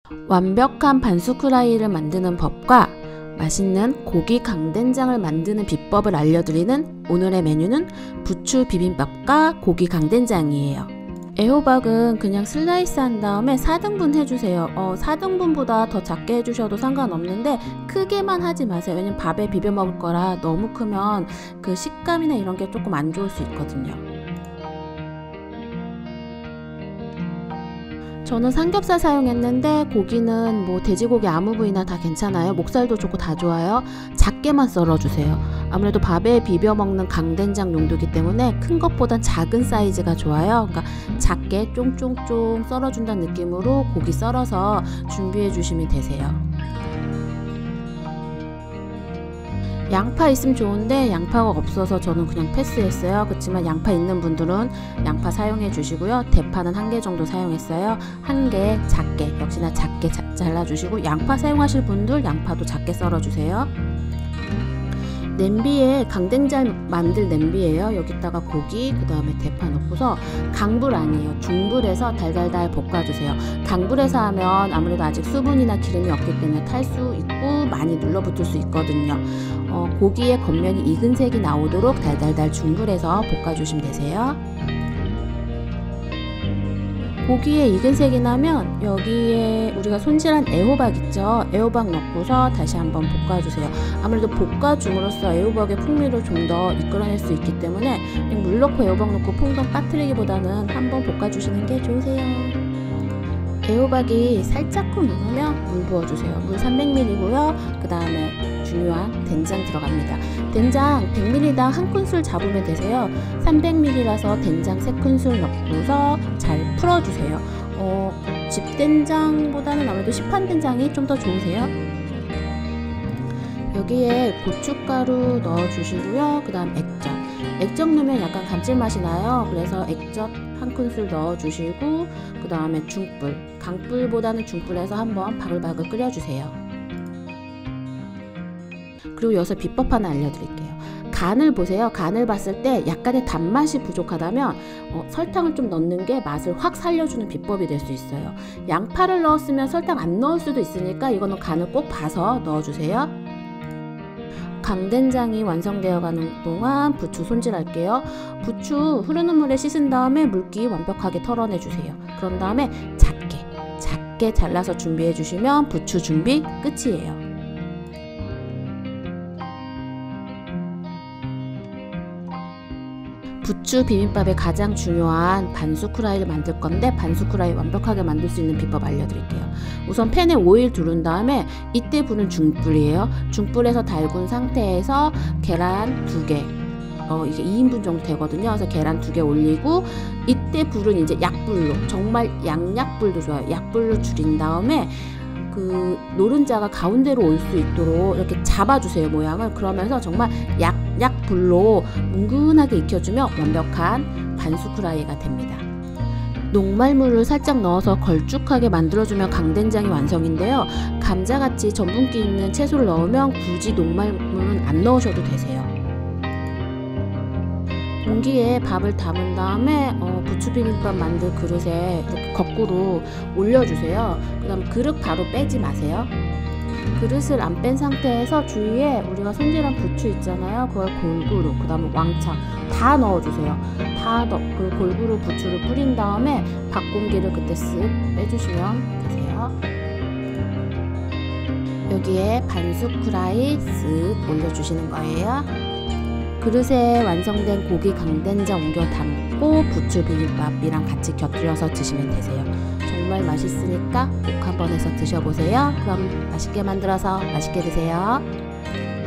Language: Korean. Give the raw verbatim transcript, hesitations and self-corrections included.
완벽한 반숙 후라이를 만드는 법과 맛있는 고기 강된장을 만드는 비법을 알려드리는 오늘의 메뉴는 부추 비빔밥과 고기 강된장이에요. 애호박은 그냥 슬라이스 한 다음에 사 등분 해주세요. 어, 사 등분보다 더 작게 해주셔도 상관없는데 크게만 하지 마세요. 왜냐면 밥에 비벼 먹을 거라 너무 크면 그 식감이나 이런 게 조금 안 좋을 수 있거든요. 저는 삼겹살 사용했는데 고기는 뭐 돼지고기 아무 부위나 다 괜찮아요. 목살도 좋고 다 좋아요. 작게만 썰어주세요. 아무래도 밥에 비벼 먹는 강된장 용도이기 때문에 큰 것보단 작은 사이즈가 좋아요. 그러니까 작게 쫑쫑쫑 썰어준다는 느낌으로 고기 썰어서 준비해 주시면 되세요. 양파 있으면 좋은데 양파가 없어서 저는 그냥 패스했어요. 그렇지만 양파 있는 분들은 양파 사용해 주시고요. 대파는 한 개 정도 사용했어요. 한 개 작게, 역시나 작게 자, 잘라주시고 양파 사용하실 분들 양파도 작게 썰어주세요. 냄비에 강된장 만들 냄비예요. 여기다가 고기, 그 다음에 대파 넣고서 강불 아니에요. 중불에서 달달달 볶아주세요. 강불에서 하면 아무래도 아직 수분이나 기름이 없기 때문에 탈 수 있고 많이 눌러붙을 수 있거든요. 어, 고기의 겉면이 익은 색이 나오도록 달달달 중불에서 볶아주시면 되세요. 고기에 익은 색이 나면 여기에 우리가 손질한 애호박 있죠? 애호박 넣고서 다시 한번 볶아주세요. 아무래도 볶아줌으로써 애호박의 풍미를 좀 더 이끌어낼 수 있기 때문에 그냥 물 넣고 애호박 넣고 퐁당 빠뜨리기보다는 한번 볶아주시는 게 좋으세요. 애호박이 살짝쿵 익으면 물 부어주세요. 물 삼백 밀리리터고요. 그 다음에 중요한 된장 들어갑니다. 된장 백 밀리리터당 한 큰술 잡으면 되세요. 삼백 밀리리터라서 된장 세 큰술 넣고서 잘 풀어주세요. 어, 집된장보다는 아무래도 시판된장이 좀 더 좋으세요. 여기에 고춧가루 넣어주시고요. 그 다음 액젓. 액젓 넣으면 약간 감칠맛이 나요. 그래서 액젓 한 큰술 넣어주시고 그 다음에 중불, 강불보다는 중불에서 한번 바글바글 끓여주세요. 그리고 여기서 비법 하나 알려드릴게요. 간을 보세요. 간을 봤을 때 약간의 단맛이 부족하다면 어, 설탕을 좀 넣는 게 맛을 확 살려주는 비법이 될 수 있어요. 양파를 넣었으면 설탕 안 넣을 수도 있으니까 이거는 간을 꼭 봐서 넣어주세요. 강된장이 완성되어 가는 동안 부추 손질할게요. 부추 흐르는 물에 씻은 다음에 물기 완벽하게 털어내 주세요. 그런 다음에 작게 작게 잘라서 준비해 주시면 부추 준비 끝이에요. 부추 비빔밥의 가장 중요한 반숙 후라이를 만들 건데 반숙 후라이 완벽하게 만들 수 있는 비법 알려드릴게요. 우선 팬에 오일 두른 다음에 이때 불은 중불이에요. 중불에서 달군 상태에서 계란 두 개, 어, 이게 이 인분 정도 되거든요. 그래서 계란 두 개 올리고 이때 불은 이제 약불로, 정말 양약불도 좋아요. 약불로 줄인 다음에 그 노른자가 가운데로 올 수 있도록 이렇게 잡아주세요. 모양을. 그러면서 정말 약, 약불로 뭉근하게 익혀주면 완벽한 반숙 후라이가 됩니다. 녹말물을 살짝 넣어서 걸쭉하게 만들어주면 강된장이 완성인데요. 감자같이 전분기 있는 채소를 넣으면 굳이 녹말물은 안 넣으셔도 되세요. 공기에 밥을 담은 다음에 어, 부추 비빔밥 만들 그릇에 이렇게 거꾸로 올려주세요. 그 다음 그릇 바로 빼지 마세요. 그릇을 안 뺀 상태에서 주위에 우리가 손질한 부추 있잖아요. 그걸 골고루, 그 다음에 왕창 다 넣어주세요. 다 넣, 그 골고루 부추를 뿌린 다음에 밥 공기를 그때 쓱 빼주시면 되세요. 여기에 반숙 후라이 쓱 올려주시는 거예요. 그릇에 완성된 고기 강된장 옮겨 담고 부추 비빔밥이랑 같이 곁들여서 드시면 되세요. 정말 맛있으니까 꼭 한번 해서 드셔보세요. 그럼 맛있게 만들어서 맛있게 드세요.